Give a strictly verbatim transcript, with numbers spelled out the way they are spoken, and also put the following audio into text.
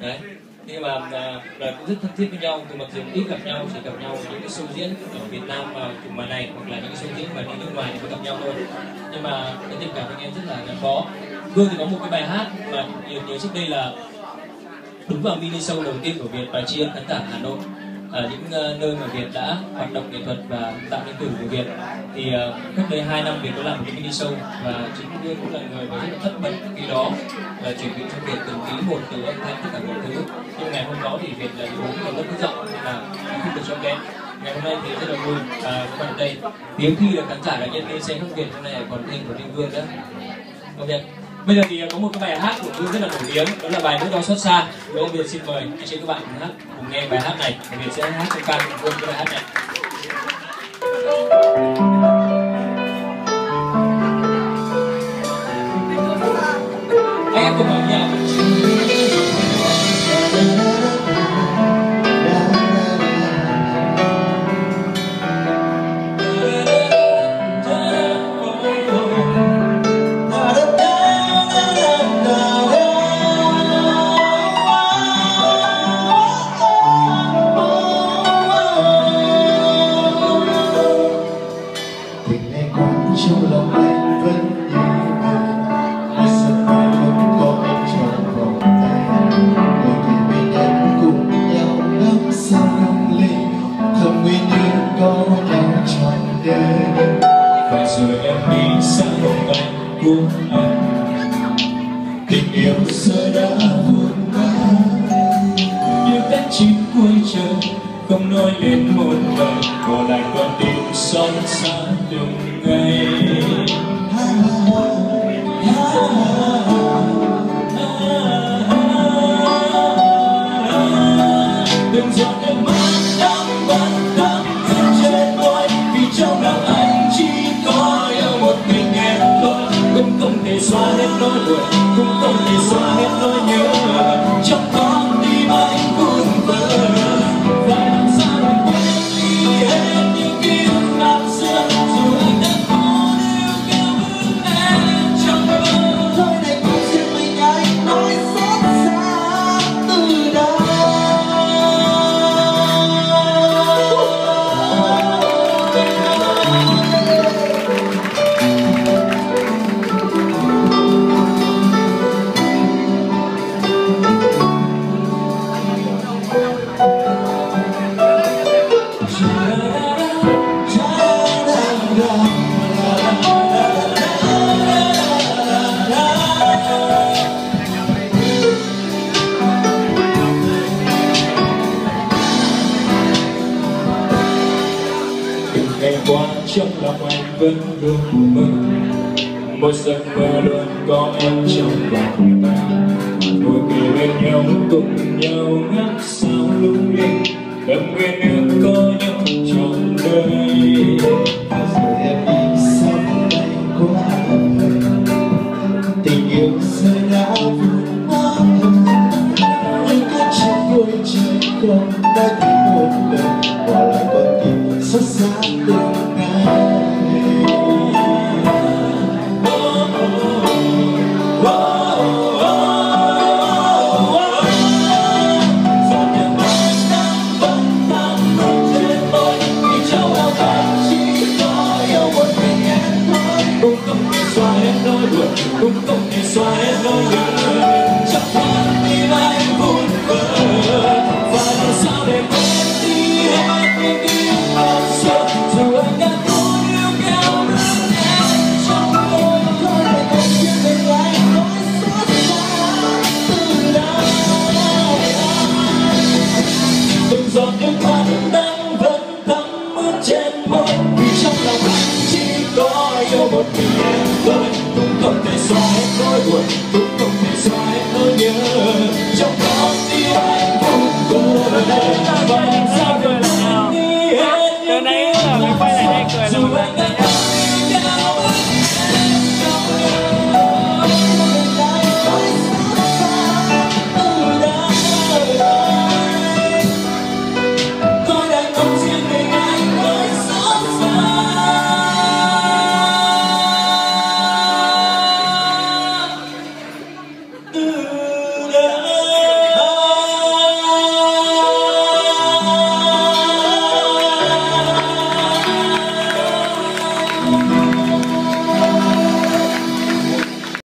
Đấy. Nhưng mà là cũng rất thân thiết với nhau, từ mặc dù ít gặp nhau, chỉ gặp nhau những cái show diễn ở Việt Nam mà cùng mà này, hoặc là những cái show diễn mà đi nước ngoài thì mới gặp nhau thôi. Nhưng mà cái tình cảm anh em rất là gắn bó. Vương thì có một cái bài hát mà nhiều nhớ trước đây là đúng vào mini show đầu tiên của Việt, bài tri ân khán giả Hà Nội, ở những uh, nơi mà Việt đã hoạt động nghệ thuật và tạo nên từ của Việt. Thì uh, cách đây hai năm Việt có làm một cái mini show và chính Vương cũng là người mà rất là tất bật khi đó là chuẩn bị cho Việt từng tí một, từ âm thanh tất cả mọi thứ. Nhưng ngày hôm đó thì Việt là uống một lớp nước giọng nên là không được cho kém. Ngày hôm nay thì rất là vui à, các bạn ở đây hiếm khi là khán giả là nhân viên xem không Việt, hôm nay còn thêm của Đinh Vương nữa. Ok. Bây giờ thì có một cái bài hát của Vương rất là nổi tiếng, đó là bài Nỗi Đau Xót Xa. Với Việt xin mời anh chị các bạn cùng hát, cùng nghe bài hát này. Việt sẽ hát trong can cùng Vương cái bài hát này. Anh em cùng vào nhau. Trong lòng anh vẫn như vậy, ai sợ ai vẫn có em trong vòng tay. Người thì bên em cùng nhau ngắm sao ngắm lên, thầm nguyện như có nhau trọn đời. Và rồi em đi xa vòng tay của anh, tình yêu giờ đã vụn vỡ như cánh chim cuối trời, không nói lên một lời, bỏ lại con tim xót xa từng ngày. Đừng giọt nước mắt đắng vẫn thấm ướt trên môi, vì trong lòng anh chỉ có yêu một mình em thôi. Cũng không thể xóa hết nỗi buồn, cũng không thể xóa hết nỗi nhớ, trong con tim anh vun vỡ. Và làm sao để quên đi hết những ký ức năm xưa, dù anh đã cố níu kéo bước em trong mơ. Thôi này cũng riêng mình anh nói xót xa từ đâu. Ngày qua trong lòng anh vẫn luôn mơ, một giấc mơ luôn có em trong vòng tay. Ngồi kề bên nhau cùng nhau ngắm sao lung linh, thầm nguyện ước có nhau trọn đời. Và rồi em đi sau tay của anh, tình yêu giờ đã vụn mất. Những cái chim cuối trời không nói thêm một lời, bỏ lại con tim xót xa từng ngày. Cũng không thể xóa hết nỗi buồn, cũng không thể xóa hết nỗi nhớ, trong con tim anh vun vỡ. Và làm sao để quên đi hết những ký ức năm xưa, dù anh đã cố níu kéo bước em trong mơ. Thôi để con riêng mình anh nói xót xa từ đâu. Từng giọt nước mắt đắng vẫn thấm ướt trên môi, vì trong lòng anh chỉ có yêu một mình em thôi. Cũng không thể xóa hết nỗi buồn, cũng không thể xóa hết nỗi nhớ, trong con tim anh vun vỡ. Và làm sao để quên đi hết những ký ức năm xưa, dù anh đã cố níu kéo bước em trong mơ. Tôi đã không riêng mình anh nói xót xa. Ooh.